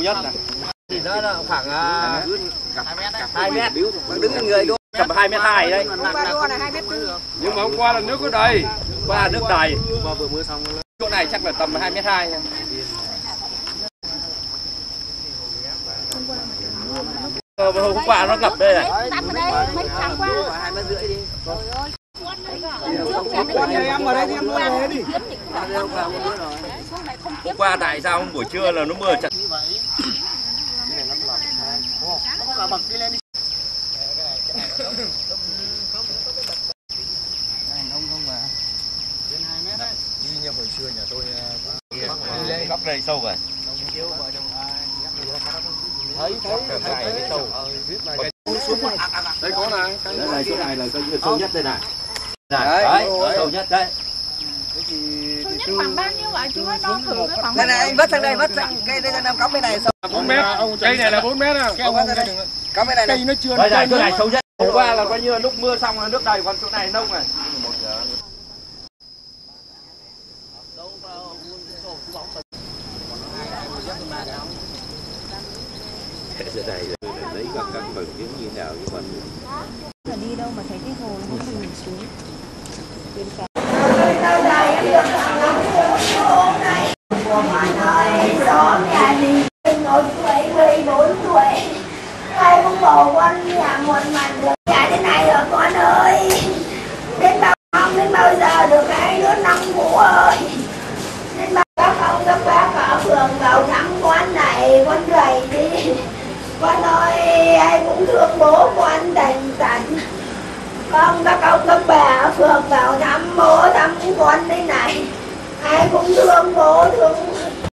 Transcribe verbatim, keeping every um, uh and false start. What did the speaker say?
nhất này. Thì nó là khoảng hai mét. Đứng người đua cầm hai mét hai đấy. Hôm qua đua là hai mét tư. Nhưng mà hôm qua là nước có đầy. Qua là nước đầy. Qua vừa mưa xong. Chỗ này chắc là tầm hai mét hai. Ờ, hôm qua nó ngập đây này. Tắm ở đây mấy tháng qua. Hai mét rưỡi đi. Em ở đây thì em mua về đi. Hôm qua tại sao buổi trưa là nó mưa chặt. Như như hồi xưa nhà tôi Góc đây sâu rồi. thấy thấy thấy cái sâu. Đây có này. Đây chỗ này là sâu nhất đây này. Đấy, sâu nhất đấy. Sâu nhất khoảng bao nhiêu ạ? Chú ơi, đo thử cái khoảng. Đây này, anh vớt sang đây, vớt sang cây đây nam cắm bên này sâu. bốn mét. Cây này là bốn mét à? Cắm bên này này. Cây nó chưa. Đây này, chỗ này sâu nhất. Hôm qua là coi như lúc mưa xong là nước đầy, còn chỗ này nông này. Giờ này lấy các căn bằng chứng như nào với con Là đi đâu mà thấy cái hồ nó không nhìn xuống. Bên cả. Một tuổi, mười bốn tuổi, ai cũng bỏ con nhà một mặt được. Nhà thế này rồi con ơi, đến bao không đến bao giờ được hai đứa năm cũ ơi. Đến bao các ông các bác ở phường vào thăm con này, con gầy đi. Con ơi, ai cũng thương bố con đành tận. Con các ông các bà ở phường vào thăm bố thăm con thế này, ai cũng thương bố thương